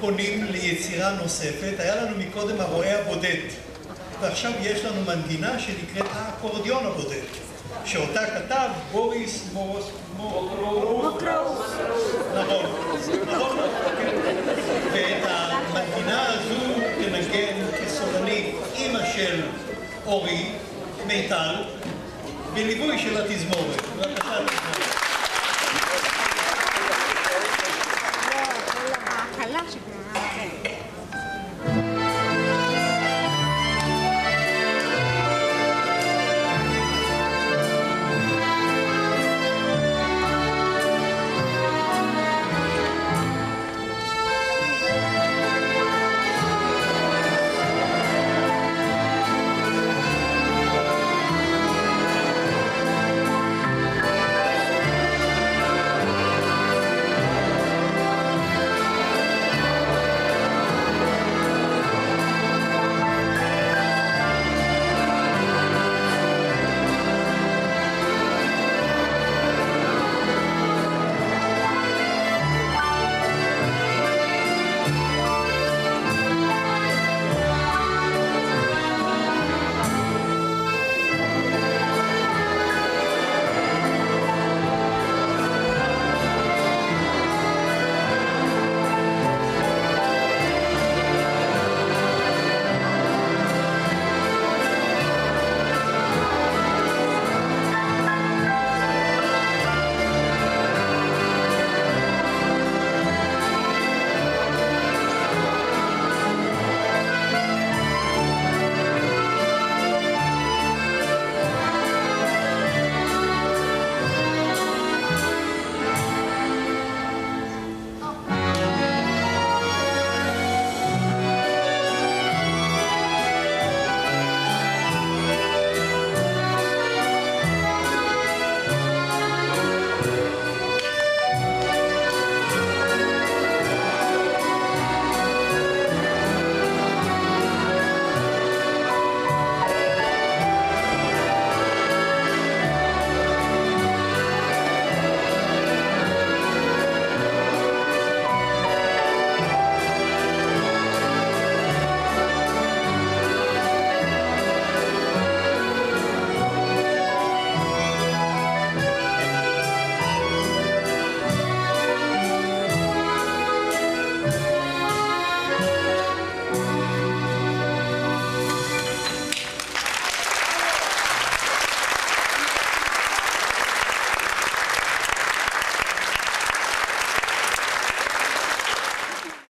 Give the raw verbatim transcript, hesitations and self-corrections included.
פונים ליצירה נוספת. היה לנו מקודם הרועה הבודד, ועכשיו יש לנו מנגינה שנקראת האקורדיון הבודד, שאותה כתב בוריס מוקרוב. נכון, נכון. ואת המנגינה הזו תנגן כסולנית אימא של אורי, מיטל, בליווי של התזמורת. בבקשה.